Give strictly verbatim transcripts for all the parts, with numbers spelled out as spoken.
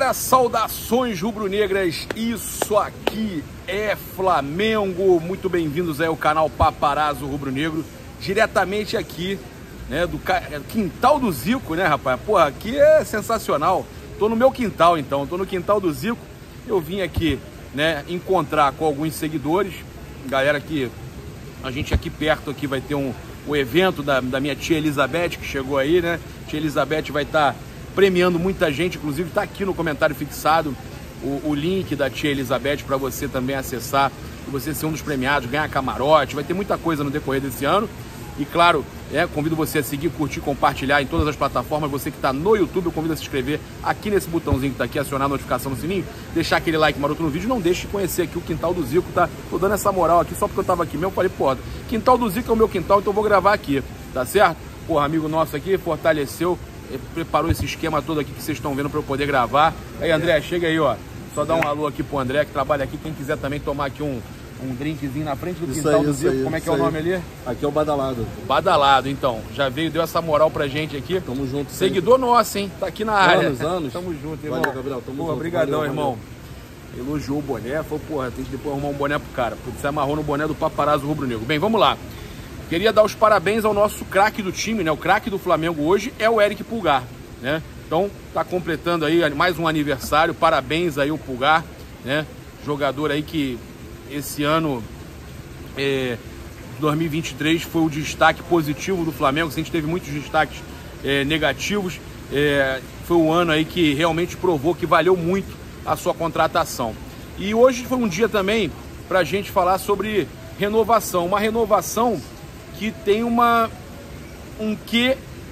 Galera, saudações rubro-negras, isso aqui é Flamengo, muito bem-vindos aí ao canal Paparazzo Rubro-Negro, diretamente aqui, né, do quintal do Zico, né, rapaz, porra, aqui é sensacional, tô no meu quintal então, tô no quintal do Zico, eu vim aqui, né, encontrar com alguns seguidores, galera que a gente aqui perto aqui vai ter um, um evento da, da minha tia Elizabeth, que chegou aí, né, tia Elizabeth vai estar premiando muita gente, inclusive está aqui no comentário fixado o, o link da tia Elizabeth para você também acessar e você ser um dos premiados, ganhar camarote, vai ter muita coisa no decorrer desse ano. E claro, é, convido você a seguir, curtir, compartilhar em todas as plataformas. Você que está no YouTube, eu convido a se inscrever aqui nesse botãozinho que está aqui, acionar a notificação no sininho, deixar aquele like maroto no vídeo. Não deixe de conhecer aqui o quintal do Zico, tá? Tô dando essa moral aqui só porque eu tava aqui mesmo. Falei, pô, quintal do Zico é o meu quintal, então eu vou gravar aqui, tá certo? Porra, amigo nosso aqui, fortaleceu, preparou esse esquema todo aqui que vocês estão vendo para eu poder gravar. Aí, André, chega aí, ó. Só dá um alô aqui pro André, que trabalha aqui. Quem quiser também tomar aqui um, um drinkzinho na frente do quintal do Zico. Como é que é o nome ali? Aqui é o Badalado. Badalado, então. Já veio, deu essa moral pra gente aqui. Tamo junto. Seguidor sempre. Nosso, hein? Tá aqui na área. Anos, anos. Tamo junto, irmão. Valeu, Gabriel. Tamo Pô, junto. Obrigadão, valeu, irmão. Valeu. Elogiou o boné. Falou, porra, tem que depois arrumar um boné pro cara. Porque você amarrou no boné do Paparazzo Rubro-Negro. Bem, vamos lá. Queria dar os parabéns ao nosso craque do time, né? O craque do Flamengo hoje é o Eric Pulgar, né? Então, tá completando aí mais um aniversário. Parabéns aí o Pulgar, né? Jogador aí que esse ano, é, dois mil e vinte e três, foi o destaque positivo do Flamengo. A gente teve muitos destaques é, negativos. É, foi um ano aí que realmente provou que valeu muito a sua contratação. E hoje foi um dia também pra gente falar sobre renovação. Uma renovação que tem uma um quê,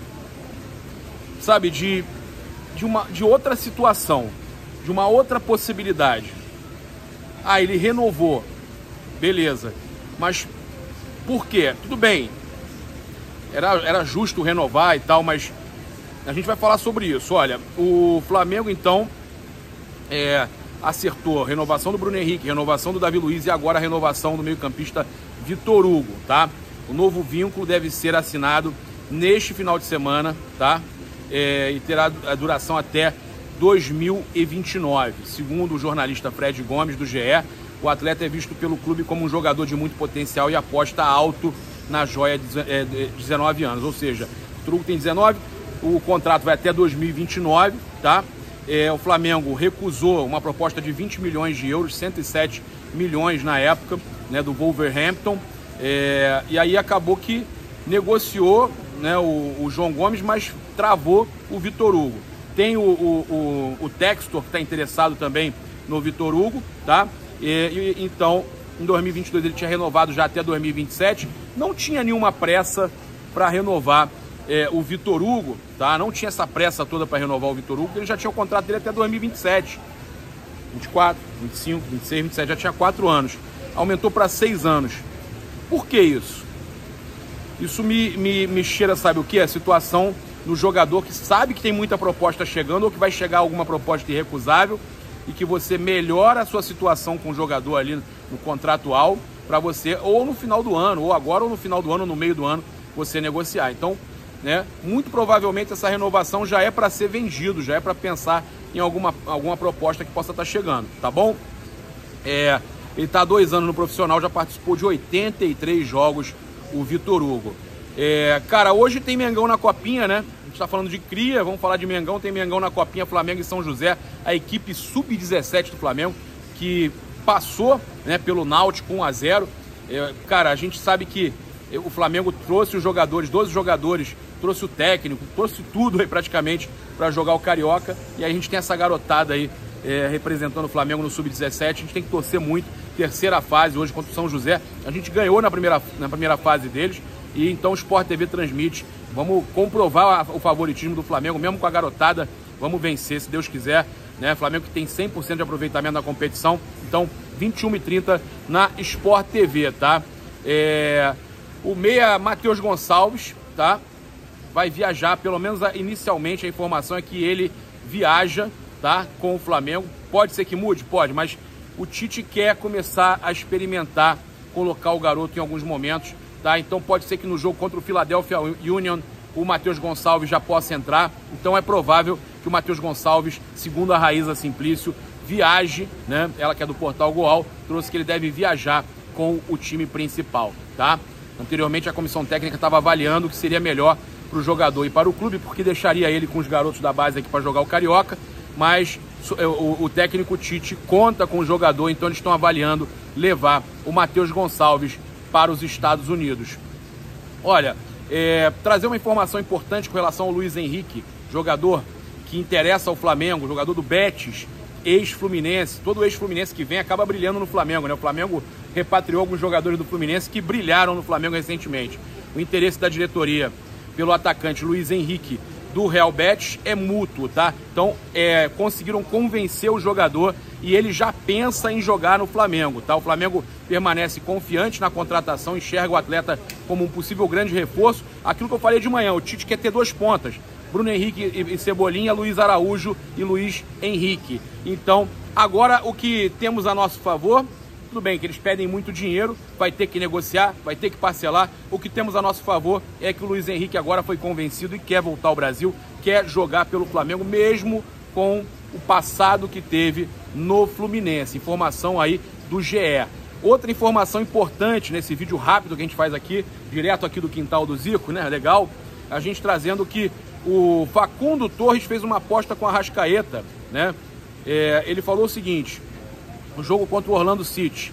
sabe, de, de, uma, de outra situação, de uma outra possibilidade. Ah, ele renovou, beleza, mas por quê? Tudo bem, era, era justo renovar e tal, mas a gente vai falar sobre isso. Olha, o Flamengo então é, acertou a renovação do Bruno Henrique, renovação do Davi Luiz e agora a renovação do meio-campista Vitor Hugo, tá? O novo vínculo deve ser assinado neste final de semana, tá? É, e terá a duração até dois mil e vinte e nove. Segundo o jornalista Fred Gomes, do G E, o atleta é visto pelo clube como um jogador de muito potencial e aposta alto na joia de dezenove anos. Ou seja, o Hugo tem dezenove, o contrato vai até dois mil e vinte e nove, tá? É, o Flamengo recusou uma proposta de vinte milhões de euros, cento e sete milhões na época, né, do Wolverhampton. É, e aí acabou que negociou, né, o, o João Gomes, mas travou o Vitor Hugo. Tem o, o, o, o Textor, que está interessado também no Vitor Hugo, tá? E, e, então, em dois mil e vinte e dois ele tinha renovado já até dois mil e vinte e sete. Não tinha nenhuma pressa para renovar é, o Vitor Hugo, tá? Não tinha essa pressa toda para renovar o Vitor Hugo, porque ele já tinha o contrato dele até dois mil e vinte e sete. vinte e quatro, vinte e cinco, vinte e seis, vinte e sete, já tinha quatro anos. Aumentou para seis anos. Por que isso? Isso me, me, me cheira, sabe o que? A situação do jogador que sabe que tem muita proposta chegando ou que vai chegar alguma proposta irrecusável e que você melhora a sua situação com o jogador ali no contratual para você, ou no final do ano, ou agora ou no final do ano, ou no meio do ano, você negociar. Então, né, muito provavelmente essa renovação já é para ser vendido, já é para pensar em alguma, alguma proposta que possa estar chegando, tá bom? É... Ele está há dois anos no profissional, já participou de oitenta e três jogos, o Vitor Hugo. É, cara, hoje tem Mengão na Copinha, né? A gente está falando de cria, vamos falar de Mengão. Tem Mengão na Copinha, Flamengo e São José, a equipe sub dezessete do Flamengo, que passou, né, pelo Náutico um a zero. É, cara, a gente sabe que o Flamengo trouxe os jogadores, doze jogadores, trouxe o técnico, trouxe tudo aí praticamente para jogar o Carioca. E aí a gente tem essa garotada aí, É, representando o Flamengo no sub dezessete, a gente tem que torcer muito. Terceira fase hoje contra o São José, a gente ganhou na primeira, na primeira fase deles, e então o Sport T V transmite. Vamos comprovar a, o favoritismo do Flamengo, mesmo com a garotada, vamos vencer, se Deus quiser, né? Flamengo que tem cem por cento de aproveitamento na competição, então vinte e uma e trinta na Sport T V, tá? É, o meia Matheus Gonçalves, tá? Vai viajar, pelo menos inicialmente a informação é que ele viaja, tá, com o Flamengo. Pode ser que mude? Pode, mas o Tite quer começar a experimentar, colocar o garoto em alguns momentos, tá? Então pode ser que no jogo contra o Philadelphia Union o Matheus Gonçalves já possa entrar. Então é provável que o Matheus Gonçalves, segundo a Raíza Simplício, viaje, né? Ela que é do Portal Goal, trouxe que ele deve viajar com o time principal, tá? Anteriormente a comissão técnica estava avaliando o que seria melhor para o jogador e para o clube, porque deixaria ele com os garotos da base aqui para jogar o Carioca, mas o, o técnico Tite conta com o jogador, então eles estão avaliando levar o Matheus Gonçalves para os Estados Unidos. Olha, é, trazer uma informação importante com relação ao Luiz Henrique, jogador que interessa ao Flamengo, jogador do Betis, ex-Fluminense. Todo ex-Fluminense que vem acaba brilhando no Flamengo, né? O Flamengo repatriou alguns jogadores do Fluminense que brilharam no Flamengo recentemente. O interesse da diretoria pelo atacante Luiz Henrique do Real Betis é mútuo, tá? Então, é, conseguiram convencer o jogador e ele já pensa em jogar no Flamengo, tá? O Flamengo permanece confiante na contratação, enxerga o atleta como um possível grande reforço. Aquilo que eu falei de manhã, o Tite quer ter duas pontas, Bruno Henrique e Cebolinha, Luiz Araújo e Luiz Henrique. Então, agora o que temos a nosso favor, tudo bem que eles pedem muito dinheiro, vai ter que negociar, vai ter que parcelar. O que temos a nosso favor é que o Luiz Henrique agora foi convencido e quer voltar ao Brasil, quer jogar pelo Flamengo, mesmo com o passado que teve no Fluminense. Informação aí do G E. Outra informação importante nesse vídeo rápido que a gente faz aqui, direto aqui do quintal do Zico, né? Legal, a gente trazendo que o Facundo Torres fez uma aposta com a Arrascaeta, né? É, ele falou o seguinte: no jogo contra o Orlando City,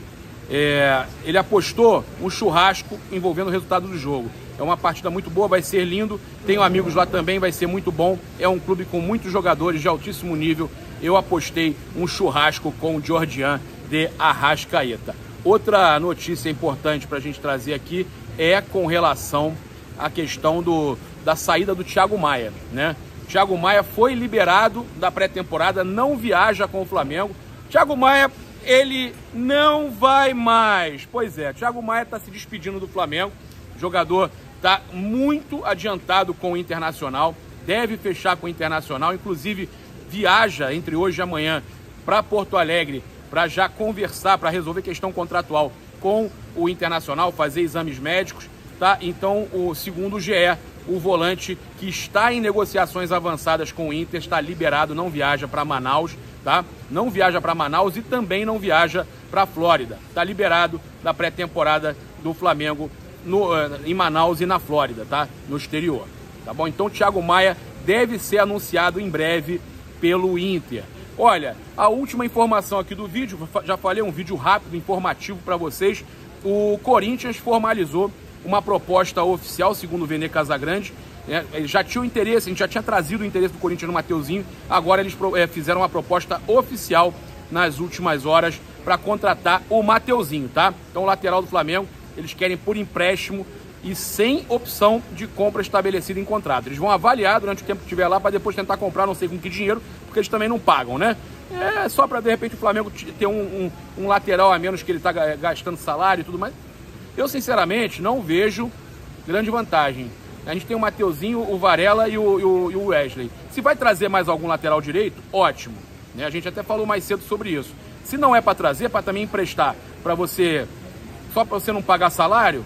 é, ele apostou um churrasco envolvendo o resultado do jogo. É uma partida muito boa, vai ser lindo. Tenho amigos lá também, vai ser muito bom. É um clube com muitos jogadores de altíssimo nível. Eu apostei um churrasco com o Jordian de Arrascaeta. Outra notícia importante para a gente trazer aqui é com relação à questão do, da saída do Thiago Maia, né? Thiago Maia foi liberado da pré-temporada, não viaja com o Flamengo. Thiago Maia, ele não vai mais. Pois é, Thiago Maia está se despedindo do Flamengo. O jogador está muito adiantado com o Internacional, deve fechar com o Internacional, inclusive viaja entre hoje e amanhã para Porto Alegre para já conversar, para resolver questão contratual com o Internacional, fazer exames médicos, tá? Então, o segundo o G E, o volante que está em negociações avançadas com o Inter, está liberado, não viaja para Manaus, tá? Não viaja para Manaus e também não viaja para a Flórida. Está liberado da pré-temporada do Flamengo no, em Manaus e na Flórida, tá? No exterior, tá bom? Então, o Thiago Maia deve ser anunciado em breve pelo Inter. Olha, a última informação aqui do vídeo, já falei, um vídeo rápido, informativo para vocês. O Corinthians formalizou uma proposta oficial, segundo o Vene Casagrande. Né? Eles já tinham interesse, a gente já tinha trazido o interesse do Corinthians no Mateuzinho. Agora eles é, fizeram uma proposta oficial nas últimas horas para contratar o Mateuzinho, tá? Então, o lateral do Flamengo, eles querem por empréstimo e sem opção de compra estabelecida em contrato. Eles vão avaliar durante o tempo que estiver lá para depois tentar comprar, não sei com que dinheiro, porque eles também não pagam, né? É só para, de repente, o Flamengo ter um, um, um lateral a menos que ele está gastando salário e tudo mais. Eu, sinceramente, não vejo grande vantagem. A gente tem o Mateuzinho, o Varela e o, e o, e o Wesley. Se vai trazer mais algum lateral direito, ótimo. Né? A gente até falou mais cedo sobre isso. Se não é para trazer, para também emprestar, para você, só para você não pagar salário,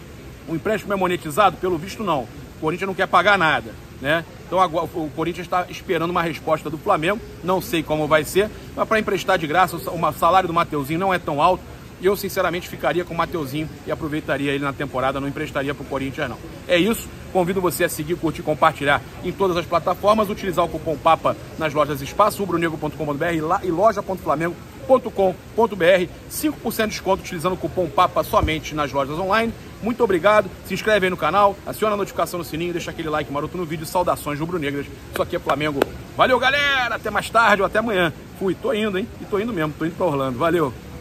o empréstimo é monetizado? Pelo visto, não. O Corinthians não quer pagar nada, né? Então agora o Corinthians está esperando uma resposta do Flamengo. Não sei como vai ser, mas para emprestar de graça, o salário do Mateuzinho não é tão alto. E eu, sinceramente, ficaria com o Mateuzinho e aproveitaria ele na temporada, não emprestaria para o Corinthians, não. É isso. Convido você a seguir, curtir, compartilhar em todas as plataformas, utilizar o cupom PAPA nas lojas Espaço, rubro negro ponto com ponto br e loja ponto flamengo ponto com ponto br. cinco por cento de desconto utilizando o cupom PAPA somente nas lojas online. Muito obrigado. Se inscreve aí no canal, aciona a notificação no sininho, deixa aquele like maroto no vídeo. Saudações rubro-negras. Isso aqui é Flamengo. Valeu, galera. Até mais tarde ou até amanhã. Fui. Tô indo, hein? E tô indo mesmo. Tô indo para Orlando. Valeu.